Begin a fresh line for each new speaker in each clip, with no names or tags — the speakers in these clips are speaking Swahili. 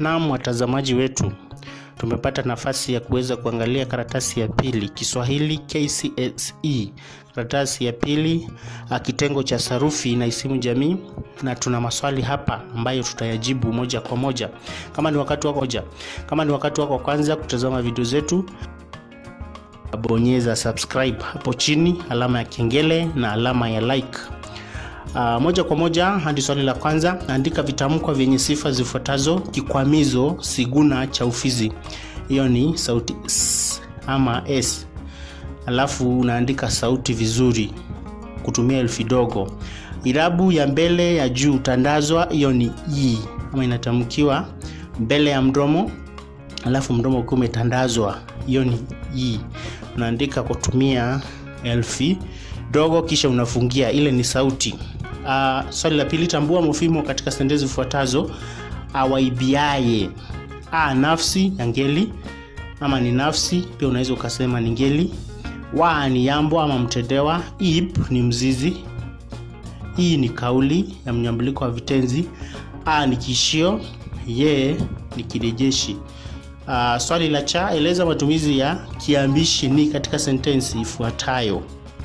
Naam, watazamaji wetu, tumepata nafasi ya kuweza kuangalia karatasi ya pili Kiswahili KCSE, karatasi ya pili kitengo cha sarufi na isimu jamii, na tuna maswali hapa ambayo tutayajibu moja kwa moja. Kama ni wakati wako kwanza kutazama video zetu, bonyeza subscribe hapo chini, alama ya kengele na alama ya like. Moja kwa moja hadi swali la kwanza. Andika vitamko vyenye sifa zifuatazo. Kikwamizo siguna cha ufizi, hiyo ni sauti s ama s. Alafu unaandika sauti vizuri kutumia herufi dogo. Irabu ya mbele ya juu tandazwa, hiyo ni i ama inatamkiwa mbele ya mdomo, alafu mdomo ukiwa umetandazwa, hiyo ni i. Unaandika kutumia herufi dogo kisha unafungia, ile ni sauti. Swali la pili, tambua mofimo katika sentensi zifuatazo. Awaibiaye, nafsi ya ngeli ama ni nafsi, pia unaweza ukasema ni ngeli. Wa ni yambo ama mtendewa. Ib ni mzizi. I ni kauli ya mnyambuliko wa vitenzi. Ni kishio. Ye ni kirejeshi. Swali la cha, eleza matumizi ya kiambishi ni katika sentensi ifuatayo.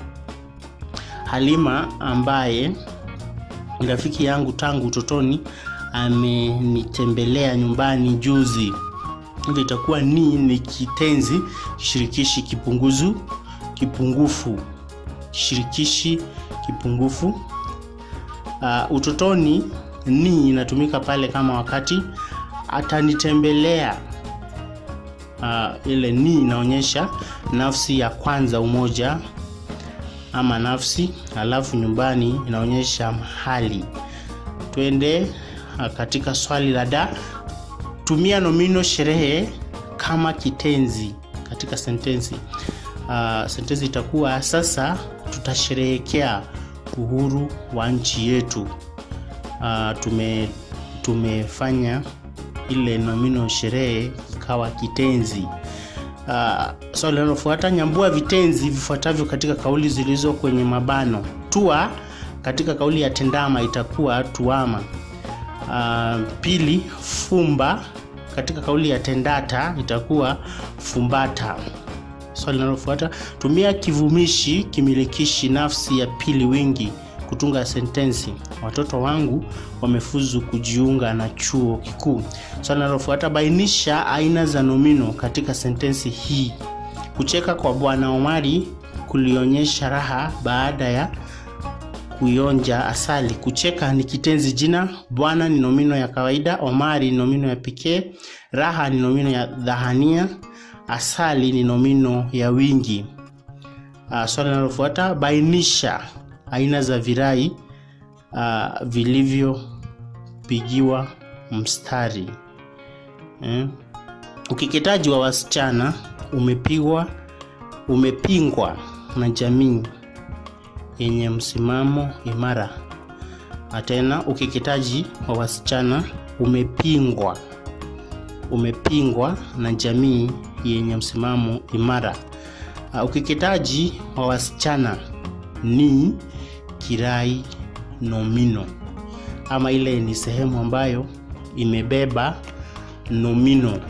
Halima ambaye ni rafiki yangu tangu utotoni amenitembelea nyumbani juzi. Hivyo itakuwa ni kitenzi kishirikishi kipungufu. Kishirikishi kipungufu. Utotoni ni inatumika pale kama wakati atanitembelea. Ile ni inaonyesha nafsi ya kwanza, umoja ama nafsi, alafu nyumbani inaonyesha mahali. Twende katika swali la da. Tumia nomino sherehe kama kitenzi katika sentensi. Sentensi itakuwa sasa tutasherehekea uhuru wa nchi yetu. Tumefanya ile nomino sherehe ikawa kitenzi. Swali linalofuata, nyambua vitenzi vifuatavyo katika kauli zilizo kwenye mabano. Tua katika kauli ya tendama itakuwa tuama. Pili, fumba katika kauli ya tendata itakuwa fumbata. Swali linalofuata, tumia kivumishi kimilikishi nafsi ya pili wingi kutunga sentensi. Watoto wangu wamefuzu kujiunga na chuo kikuu. Swali linalofuata, bainisha aina za nomino katika sentensi hii. Kucheka kwa Bwana Omari kulionyesha raha baada ya kuionja asali. Kucheka ni kitenzi jina, Bwana ni nomino ya kawaida, Omari ni nomino ya pekee, raha ni nomino ya dhahania, asali ni nomino ya wingi. Swali linalofuata, bainisha aina za virai vilivyopigiwa mstari. Ukeketaji wa wasichana umepingwa na jamii yenye msimamo imara. Tena, ukeketaji wa wasichana umepingwa na jamii yenye msimamo imara. Ukeketaji wa wasichana ni kirai nomino, ama ile ni sehemu ambayo imebeba nomino.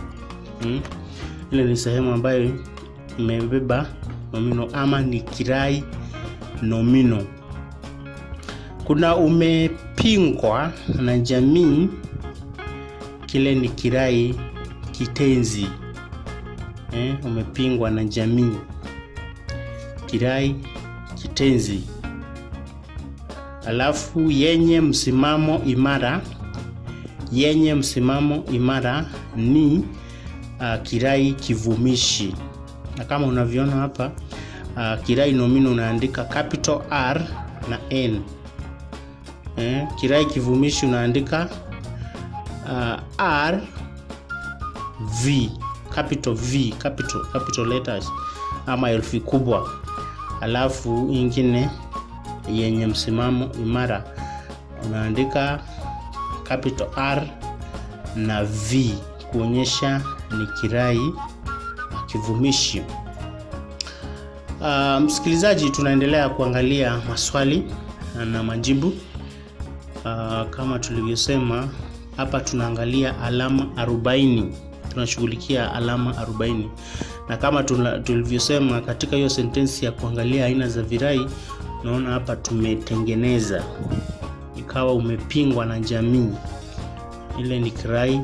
Ile ni sehemu ambayo imebeba nomino ama ni kirai nomino. Kuna umepingwa na jamii, kile ni kirai kitenzi. Umepingwa na jamii, kirai kitenzi. Alafu yenye msimamo imara ni kirai kivumishi. Na kama unavyoona hapa, kirai nomino unaandika capital R na N. Kirai kivumishi unaandika R V, capital letters ama herufi kubwa. Alafu nyingine yenye msimamo imara unaandika capital R na V kuonyesha ni kirai kivumishi. Msikilizaji, tunaendelea kuangalia maswali na majibu. Kama tulivyosema, hapa tunaangalia alama 40. Tunashughulikia alama 40. Na kama tulivyosema katika hiyo sentensi ya kuangalia aina za virai, naona hapa tumetengeneza ikawa umepingwa na jamii. Ile ni kirai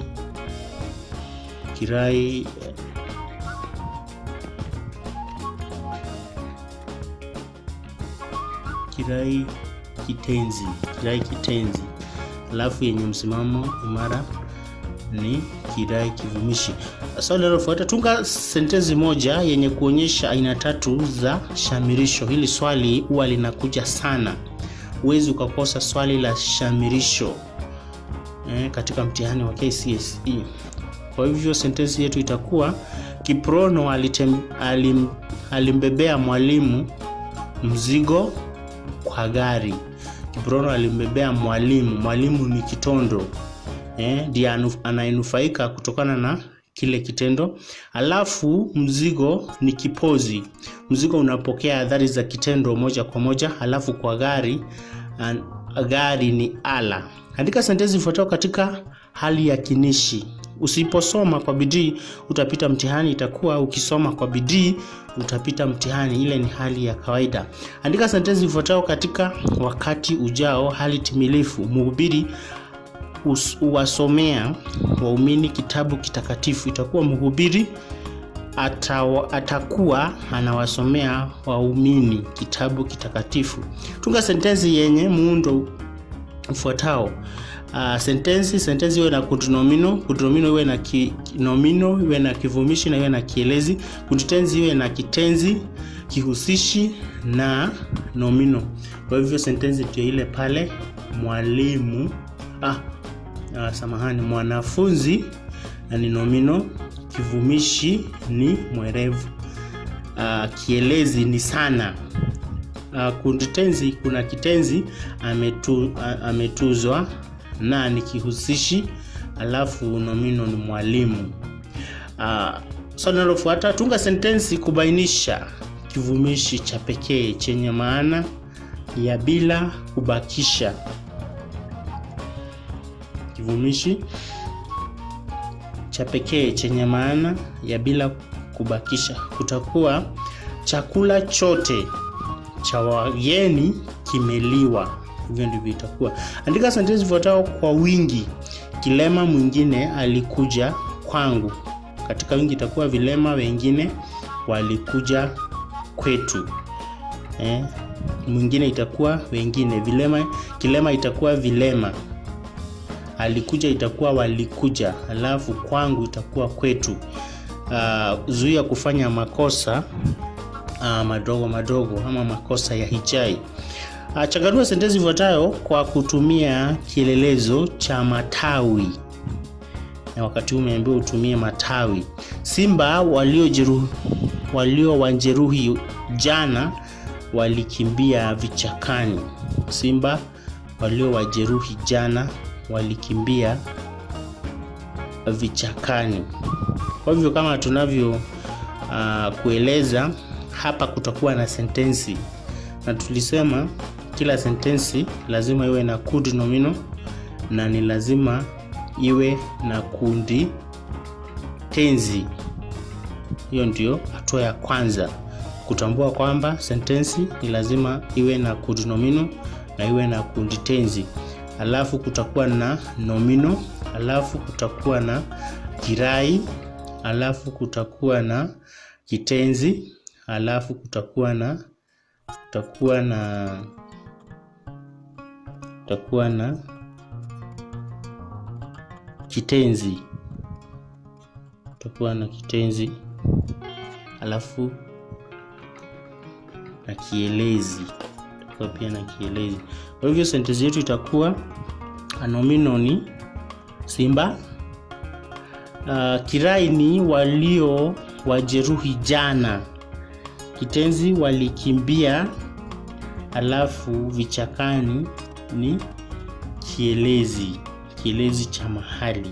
kitenzi. Alafu yenye msimamo imara ni kirai kivumishi. Swali linalofuata, tunga sentensi moja yenye kuonyesha aina 3 za shamirisho. Hili swali huwa linakuja sana. Huwezi ukakosa swali la shamirisho katika mtihani wa KCSE. Kwa hivyo sentensi yetu itakuwa Kiprono alimbebea mwalimu mzigo kwa gari. Kiprono alimbebea mwalimu ni kitondo. Ndiye anayenufaika kutokana na kile kitendo. Alafu mzigo ni kipozi. Mzigo unapokea athari za kitendo moja kwa moja. Alafu kwa gari ni ala. Andika sentensi ifuatayo katika hali ya kinishi. Usiposoma kwa bidii utapita mtihani. Itakuwa ukisoma kwa bidii utapita mtihani. Ile ni hali ya kawaida. Andika sentensi ifuatayo katika wakati ujao, hali timilifu. Mhubiri uwasomea waumini kitabu kitakatifu. Itakuwa mhubiri atakuwa anawasomea waumini kitabu kitakatifu. Tunga sentensi yenye muundo ufuatao. Sentensi iwe na kudinomino iwe na kinomino, iwe na kivumishi na iwe na kielezi. Kuditenzi iwe na kitenzi, kihusishi na nomino. Kwa hivyo sentensi ndio ile pale, mwanafunzi na ni nomino, kivumishi ni mwerevu, kielezi ni sana. Kuditenzi kuna kitenzi ametuzwa na ni kihusishi, alafu nomino ni mwalimu. Swali linalofuata, tunga sentensi kubainisha kivumishi cha pekee chenye maana ya bila kubakisha. Kivumishi cha pekee chenye maana ya bila kubakisha. Kutakuwa chakula chote cha wageni kimeliwa. Hivyo ndivyo itakuwa. Andika sentensi ifuatayo kwa wingi. Kilema mwingine alikuja kwangu. Katika wingi itakuwa vilema wengine walikuja kwetu. Mwingine itakuwa wengine. Kilema itakuwa vilema. Alikuja itakuwa walikuja. Alafu kwangu itakuwa kwetu. Zuia kufanya makosa madogo ama makosa ya hijai. Changanua sentensi ifuatayo kwa kutumia kielelezo cha matawi. Na wakati umeambiwa utumie matawi. Simba waliowajeruhi jana walikimbia vichakani. Simba waliowajeruhi jana walikimbia vichakani. Kwa hivyo kama tunavyo kueleza hapa, kutakuwa na sentensi, na tulisema kila sentensi lazima iwe na kundi nomino na ni lazima iwe na kundi tenzi. Hiyo ndio hatua ya kwanza, kutambua kwamba sentensi ni lazima iwe na kundi nomino na iwe na kundi tenzi. Alafu kutakuwa na nomino, alafu kutakuwa na kirai, alafu kutakuwa na kitenzi, alafu kutakuwa na kitenzi, alafu na kielezi, pia na kielezi. Kwa hivyo sentensi yetu itakuwa nomino ni Simba, kirai ni walio wajeruhi jana, kitenzi walikimbia, alafu vichakani ni kielezi cha mahali.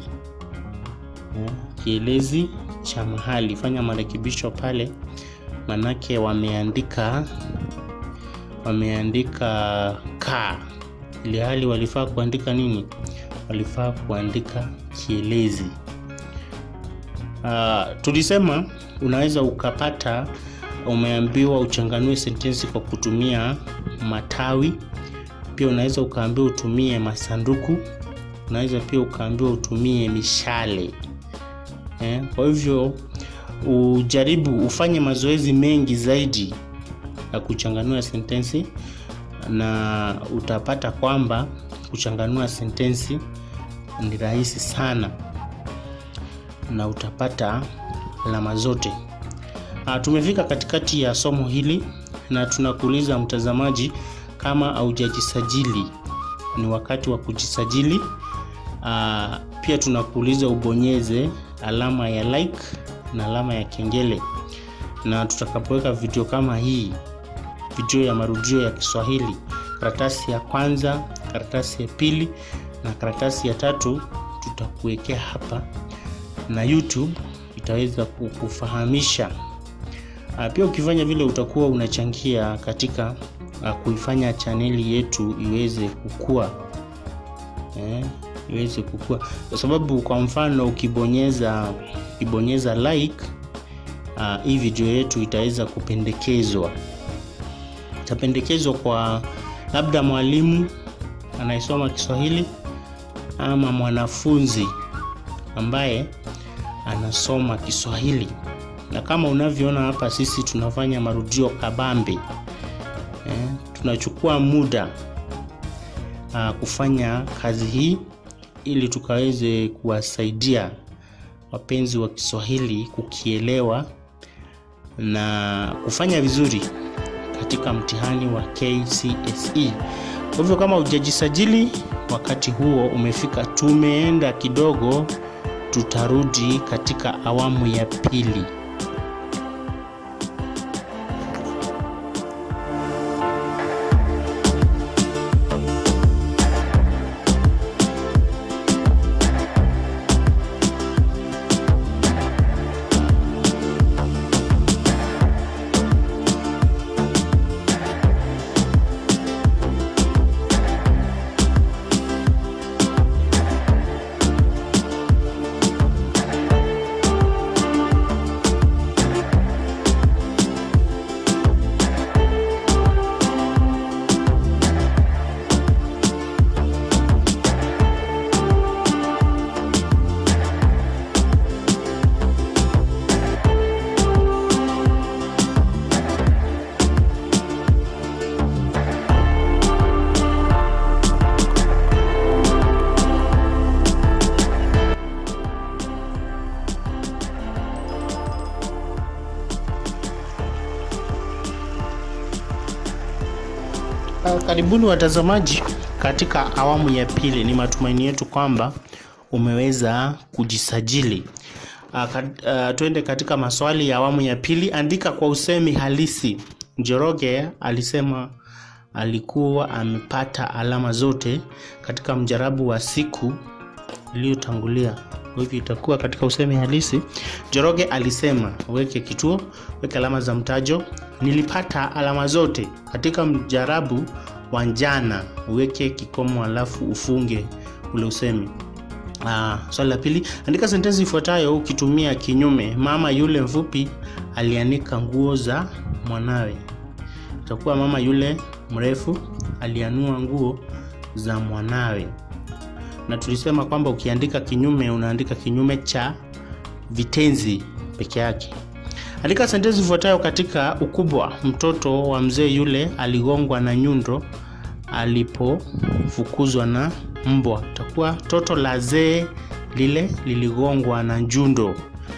Kielezi cha mahali. Fanya marekebisho pale, manake wameandika ka, ili hali walifaa kuandika nini? walifaa kuandika kielezi. Tulisema unaweza ukapata umeambiwa uchanganue sentensi kwa kutumia matawi. Pia unaweza ukaambiwa utumie masanduku. Unaweza pia ukaambiwa utumie mishale. Kwa hivyo ujaribu ufanye mazoezi mengi zaidi ya kuchanganua sentensi, na utapata kwamba kuchanganua sentensi ni rahisi sana na utapata alama zote. Tumefika katikati ya somo hili na tunakuuliza mtazamaji, kama haujajisajili ni wakati wa kujisajili. Pia tunakuuliza ubonyeze alama ya like na alama ya kengele, na tutakapoweka video kama hii, video ya marudio ya Kiswahili, karatasi ya kwanza, karatasi ya pili na karatasi ya tatu, tutakuwekea hapa na YouTube itaweza kukufahamisha. Pia ukifanya vile utakuwa unachangia katika kuifanya chaneli yetu iweze kukua. Iweze kukua. Kwa sababu kwa mfano ukibonyeza like, hii video yetu itaweza kupendekezwa. Itapendekezwa kwa labda mwalimu anayesoma Kiswahili ama mwanafunzi ambaye anasoma Kiswahili. Na kama unavyoona hapa, sisi tunafanya marudio kabambe. Tunachukua muda kufanya kazi hii ili tukaweze kuwasaidia wapenzi wa Kiswahili kukielewa na kufanya vizuri katika mtihani wa KCSE. Kwa hivyo kama hujajisajili, wakati huo umefika. Tumeenda kidogo, tutarudi katika awamu ya pili. Karibuni watazamaji katika awamu ya pili. Ni matumaini yetu kwamba umeweza kujisajili. Tuende katika maswali ya awamu ya pili. Andika kwa usemi halisi. Njoroge alisema alikuwa amepata alama zote katika mjarabu wa siku iliyotangulia. Kwa hivyo itakuwa katika usemi halisi. Njoroge alisema, weke kituo, weke alama za mtajo. Nilipata alama zote katika mjarabu wa jana, uweke kikomo alafu ufunge ule usemi. Swali la pili, andika sentensi ifuatayo ukitumia kinyume. Mama yule mfupi alianika nguo za mwanawe. Itakuwa mama yule mrefu alianua nguo za mwanawe. Na tulisema kwamba ukiandika kinyume unaandika kinyume cha vitenzi peke yake. Andika sentensi ifuatayo katika ukubwa. Mtoto wa mzee yule aligongwa na nyundo alipofukuzwa na mbwa. Itakuwa toto la zee lile liligongwa na njundo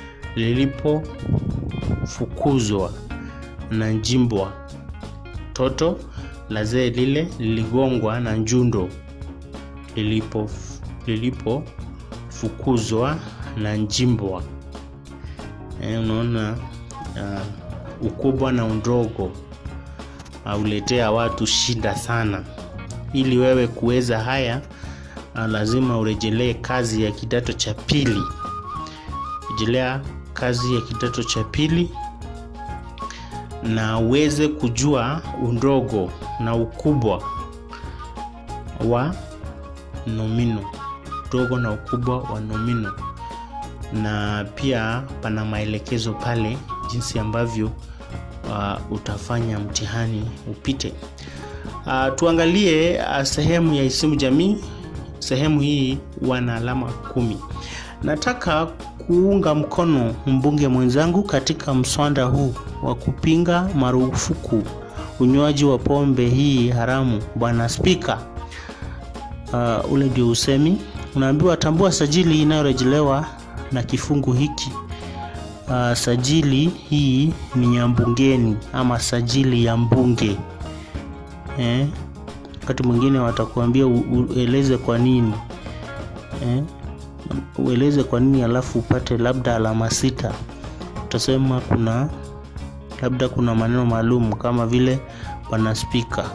lilipofukuzwa na njimbwa. Toto la zee lile liligongwa na njundo lilipofukuzwa na njimbwa. Unaona ukubwa na undogo uletea watu shida sana. Ili wewe kuweza haya, lazima urejelee kazi ya kidato cha pili. Rejelea kazi ya kidato cha pili na uweze kujua undogo na ukubwa wa nomino. udogo na ukubwa wa nomino, na pia pana maelekezo pale jinsi ambavyo utafanya mtihani upite. Tuangalie sehemu ya isimu jamii. Sehemu hii wana alama 10. Nataka kuunga mkono mbunge mwenzangu katika mswada huu wa kupinga marufuku unywaji wa pombe hii haramu, Bwana Spika. Ule ndio usemi. Unaambiwa tambua sajili inayorejelewa na kifungu hiki. Sajili hii ni ya mbungeni ama sajili ya mbunge. Wakati mwingine watakuambia ueleze kwa nini. Ueleze kwa nini alafu upate labda alama 6. Utasema kuna maneno maalum kama vile Bwana Spika.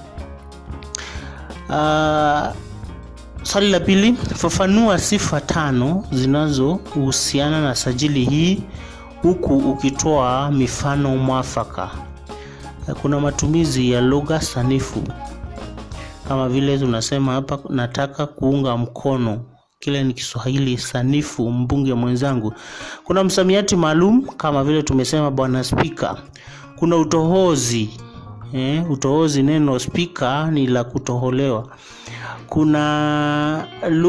Swali la pili, fafanua sifa 5 zinazohusiana na sajili hii huku ukitoa mifano mwafaka. Kuna matumizi ya lugha sanifu kama vile tunasema hapa, nataka kuunga mkono, kile ni Kiswahili sanifu, mbunge mwenzangu. Kuna msamiati maalum kama vile tumesema Bwana Spika. Kuna utohozi. Utohozi, neno spika ni la kutoholewa. Kuna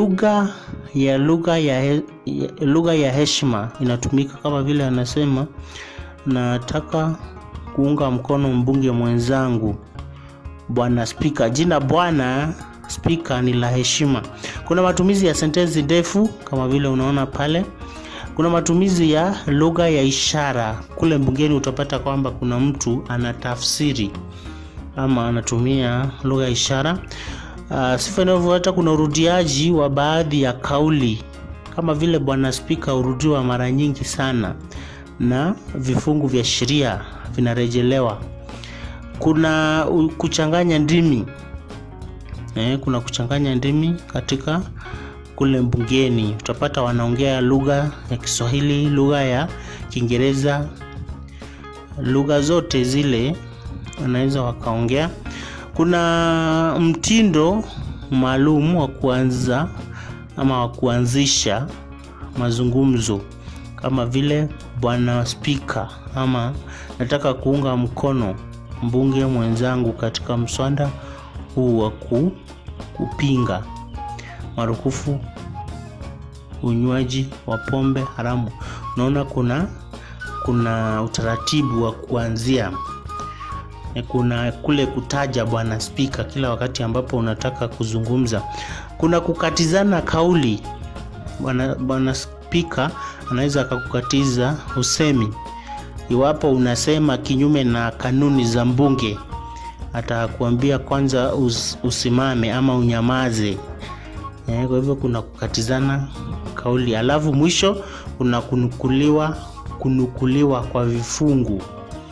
lugha ya heshima inatumika kama vile anasema nataka kuunga mkono mbunge mwenzangu Bwana Spika. Jina Bwana Spika ni la heshima. Kuna matumizi ya sentensi ndefu kama vile unaona pale. Kuna matumizi ya lugha ya ishara. Kule mbungeni utapata kwamba kuna mtu anatafsiri ama anatumia lugha ya ishara. Sifa inayofuata, kuna urudiaji wa baadhi ya kauli kama vile Bwana Spika hurudiwa mara nyingi sana na vifungu vya sheria vinarejelewa. Kuna kuchanganya ndimi. Kuna kuchanganya ndimi katika kule mbungeni. Utapata wanaongea lugha ya Kiswahili, lugha ya Kiingereza, lugha zote zile wanaweza wakaongea. Kuna mtindo maalum wa kuanza ama wa kuanzisha mazungumzo kama vile Bwana Spika ama nataka kuunga mkono mbunge mwenzangu katika mswada huu wa kupinga marufuku unywaji wa pombe haramu. Unaona kuna utaratibu wa kuanzia. Kuna kule kutaja Bwana Spika kila wakati ambapo unataka kuzungumza. Kuna kukatizana kauli. Bwana Spika anaweza akakukatiza usemi iwapo unasema kinyume na kanuni za mbunge. Atakuambia kwanza usimame ama unyamaze. Kwa hivyo kuna kukatizana kauli. Alafu mwisho kuna kunukuliwa kwa vifungu.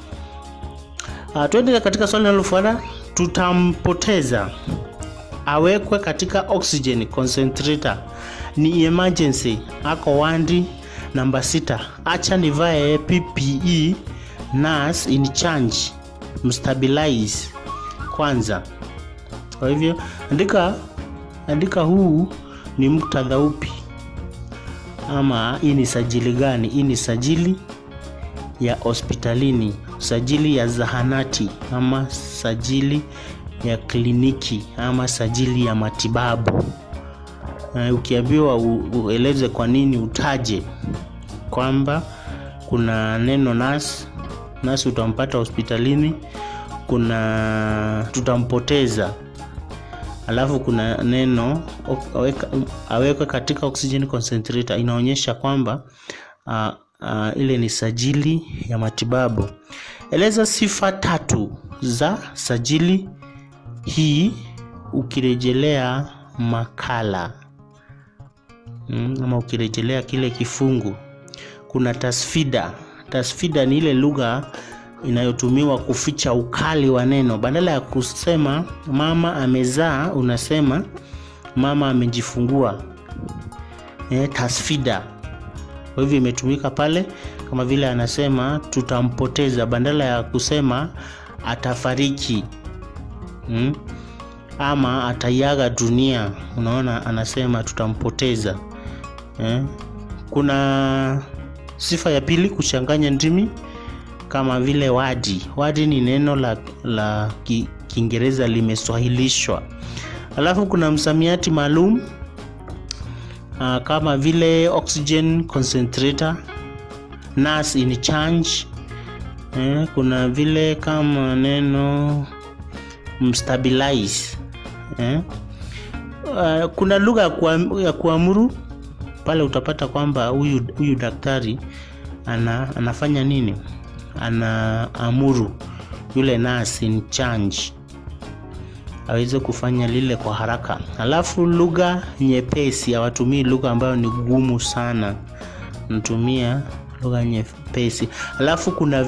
Tuende katika swali linalofuata. Tutampoteza. Awekwe katika oxygen concentrator. Ni emergency. Ako wandi namba 6. Acha nivae PPE. Nurse in charge. Mstabilize kwanza. Kwa hivyo andika huu ni muktadha upi ama hii ni sajili gani? Hii ni sajili ya hospitalini, sajili ya zahanati ama sajili ya kliniki ama sajili ya matibabu. Ukiambiwa ueleze kwa nini, utaje kwamba kuna neno nurse utampata hospitalini, kuna tutampoteza, alafu kuna neno awekwe katika oxygen concentrator. Inaonyesha kwamba ile ni sajili ya matibabu. Eleza sifa 3 za sajili hii ukirejelea makala ama ukirejelea kile kifungu. Kuna tasfida. Tasfida ni ile lugha inayotumiwa kuficha ukali wa neno. Badala ya kusema mama amezaa unasema mama amejifungua. Tasfida. Kwa hivyo imetumika pale kama vile anasema tutampoteza, badala ya kusema atafariki. ama ataiaga dunia. Unaona, anasema tutampoteza. Kuna sifa ya pili, kuchanganya ndimi kama vile wadi. Wadi ni neno la Kiingereza limeswahilishwa. Alafu kuna msamiati maalum kama vile oxygen concentrator, nurse in charge. Kuna vile kama neno mstabilize. Kuna lugha ya kuamuru. Pale utapata kwamba huyu daktari anafanya nini? Anaamuru yule nurse in charge aweze kufanya lile kwa haraka. Alafu lugha nyepesi, hawatumii lugha ambayo ni gumu sana, natumia lugha nyepesi. Alafu kuna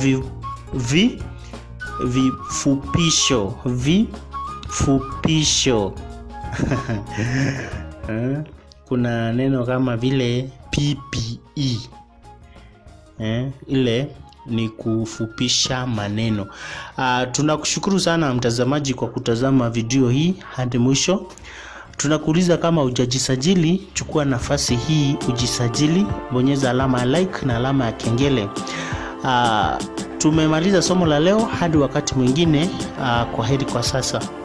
vifupisho. Kuna neno kama vile PPE. Ile ni kufupisha maneno. Tunakushukuru sana mtazamaji kwa kutazama video hii hadi mwisho. Tunakuuliza kama hujajisajili, chukua nafasi hii ujisajili, bonyeza alama ya like na alama ya kengele. Tumemaliza somo la leo, hadi wakati mwingine. Kwaheri kwa sasa.